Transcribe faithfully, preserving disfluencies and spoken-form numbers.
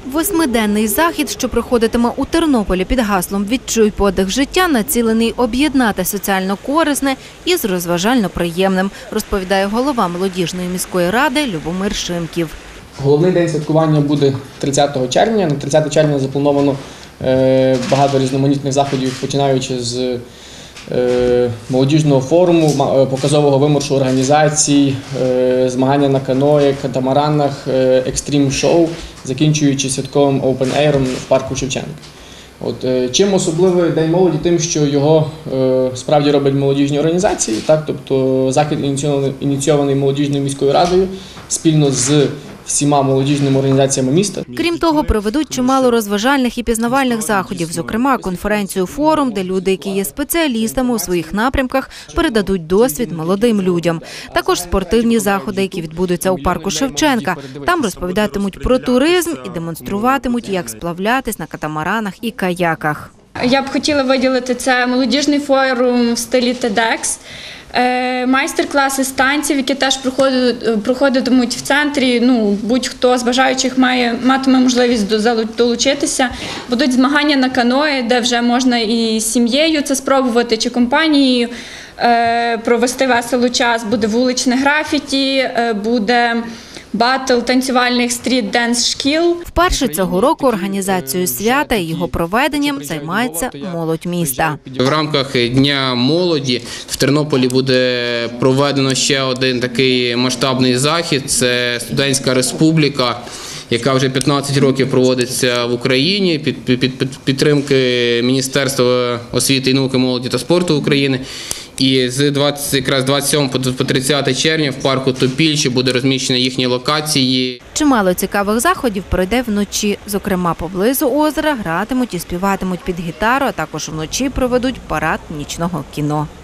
Восьмиденний захід, що проходитиме у Тернополі під гаслом «Відчуй подих життя», націлений об'єднати соціально корисне із розважально приємним, розповідає голова молодіжної міської ради Любомир Шимків. Головний день святкування буде тридцятого червня. На тридцяте червня заплановано багато різноманітних заходів, починаючи з молодіжного форуму, показового виморшу організацій, змагання на каное, катамаранах, екстрім-шоу, закінчуючи святковим оупен-ейром в парку Шевченка. От, чим особливий День молоді? Тим, що його е, справді роблять молодіжні організації, так? Тобто захід ініційований, ініційований молодіжною міською радою спільно з всіма молодіжними організаціями міста. Крім того, проведуть чимало розважальних і пізнавальних заходів, зокрема конференцію «Форум», де люди, які є спеціалістами у своїх напрямках, передадуть досвід молодим людям. Також спортивні заходи, які відбудуться у парку Шевченка. Там розповідатимуть про туризм і демонструватимуть, як сплавлятись на катамаранах і каяках. Я б хотіла виділити це молодіжний форум в стилі тедекс. Майстер-класи з танців, які теж проходитимуть в центрі. Ну, будь-хто з бажаючих має, матиме можливість долучитися. Будуть змагання на каное, де вже можна і з сім'єю це спробувати, чи компанією провести весело час. Буде вуличне графіті, буде батл танцювальних стріт-денс-шкіл. Вперше цього року організацією свята і його проведенням займається молодь міста. В рамках Дня молоді в Тернополі буде проведено ще один такий масштабний захід – це Студентська республіка, яка вже п'ятнадцять років проводиться в Україні під, під, під підтримки Міністерства освіти і науки, молоді та спорту України. І з двадцять, якраз двадцять сьомого по тридцяте червня в парку Топільче буде розміщено їхні локації. Чимало цікавих заходів пройде вночі. Зокрема, поблизу озера гратимуть і співатимуть під гітару, а також вночі проведуть парад нічного кіно.